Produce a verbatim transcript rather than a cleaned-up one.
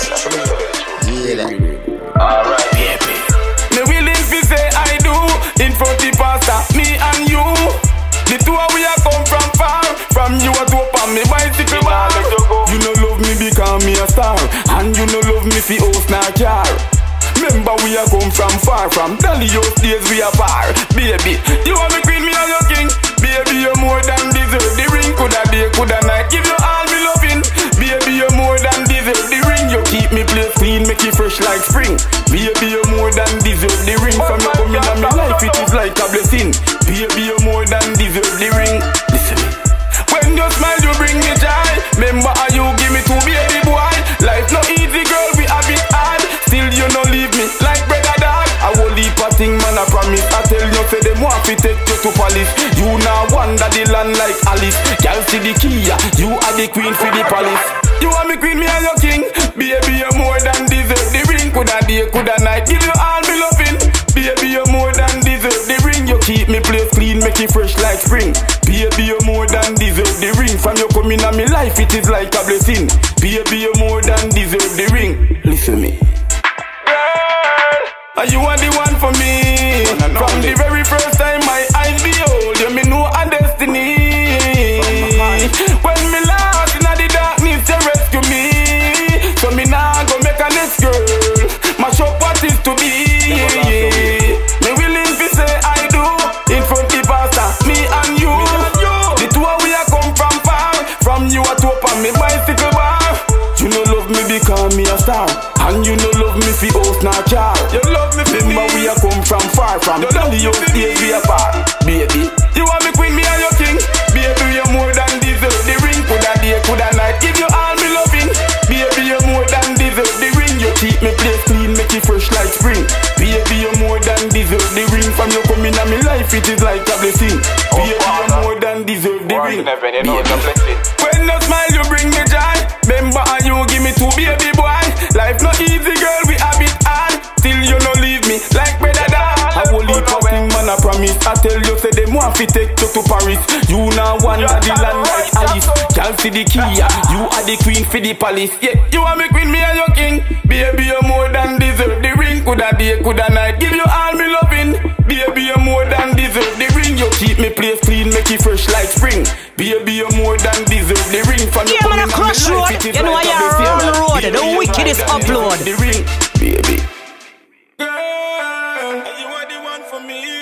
Yeah, alright, baby. Me willing to say I do in front the pastor, me and you. The two of we are come from far. From you a dope on me bicycle bar. You no love me because me a star, and you no love me fi house na car. Remember we a come from far. From Dolly house days we a far. Baby, you want me queen, me and your king. Baby, you're more than deserve the ring. Coulda day, coulda night, give you all me loving. Baby, you're more than deserve the ring. You keep me place clean, make it fresh like spring. Baby, you're more than deserve the ring. From you coming in my life, it is like a blessing. Baby, you're more than deserve the ring. Listen me. When you smile, you bring me joy. Remember how you give me two baby boy. Life no easy, girl, we have it hard. Still you no leave me like bread and dog. I will leave a thing, man, I promise. I tell you, say them want to take you to palace. You now wander the land like Alice. Girl, see the key, you are the queen for the palace. You want me queen, me and your king. Baby, you're more than deserve the ring. Coulda day, coulda night, give you all me loving. Baby, you're more than deserve the ring. You keep me place clean, make it fresh like spring. Baby, you're more than deserve the ring. From you coming in my life, it is like a blessing. Baby, you're more than deserve the ring. Listen me. Girl, you are the one for me. From the very first time my eyes behold you, me know a destiny. When me lost in the darkness, you rescue me. So me now go make a next girl mash up what is to be. Me willing to say I do in front the pastor, me and you. The two of we are come from far. From you a top on me bicycle bar. You no love me because me a star, and you no love me fi house na car. You love me, remember we a come from far. From Dolly house days we a far. Baby, you want me queen, me and your king. Baby, you're more than deserve the ring. Coulda day, coulda night, give you all me loving. Baby, you're more than deserve the ring. You keep me place clean, make it fresh like spring. Baby, you're more than deserve the ring. From you coming in my life, it is like a blessing. Baby, you're more than deserve the ring. Baby, when you smile, you bring me joy. Remember how you give me two baby boy. Life not easy, girl, we have it hard. Still you no leave me like bread and dog. I will leave a thing, man, I promise. I tell you, say them want to take you to Paris. You now wander the land like Alice. Can't see the key, you are the queen for the palace. Yeah, you want me queen, me and your king. Baby, you're more than deserve the ring. Coulda day, coulda night, give you all me loving. Baby, you're more than deserve the ring. You keep me place clean, make it fresh like spring. Baby, you're more than deserve the ring. From yeah, man, a crossroad. You know I am on the road. The wickedest upload. The ring, baby. Girl, you are the one for me.